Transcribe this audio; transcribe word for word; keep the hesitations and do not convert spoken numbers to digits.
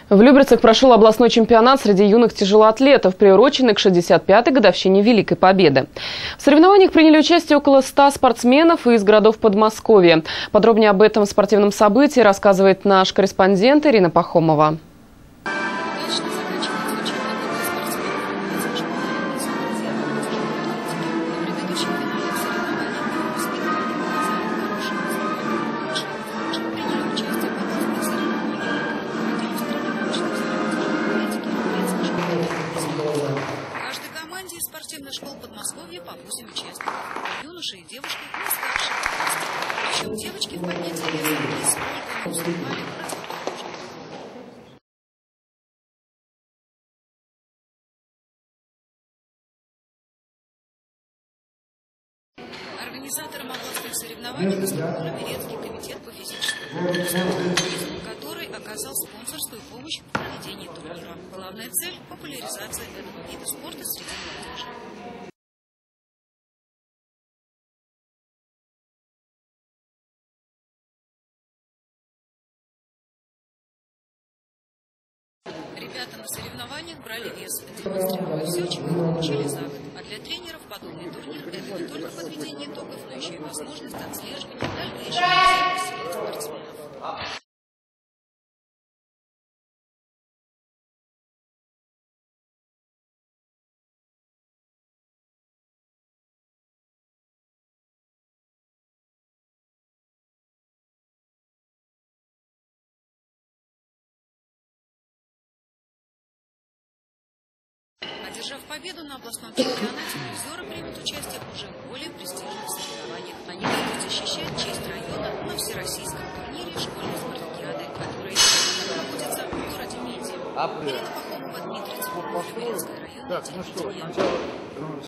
В Люберцах прошел областной чемпионат среди юных тяжелоатлетов, приуроченный к шестьдесят пятой годовщине Великой Победы. В соревнованиях приняли участие около ста спортсменов из городов Подмосковья. Подробнее об этом спортивном событии рассказывает наш корреспондент Ирина Пахомова. Из спортивных школ Подмосковья по восемь участников. Юноши и девушки не старше. Причем девочки в поднятии веса нисколько не уступали Организатором областных соревнований выступил Люберецкий комитет по физическому туризму, который оказал спонсорскую помощь в проведении турнира. Главная цель – популяризация этого вида спорта среди молодежи. Ребята на соревнованиях брали вес, демонстрируя все, чего получили за год. А для тренеров подобный турнир – это не только подведение итогов, но еще и возможность отслеживания дальнейшего развития спортсменов. Одержав победу на областном чемпионате, призеры примут участие уже в более престижных соревнованиях. Они будут защищать честь района на всероссийском турнире школьной спартакиады, которая проводится в городе Меди. Ирина Пахомова, Дмитрий Цветков, Люберецкая районная телевидение.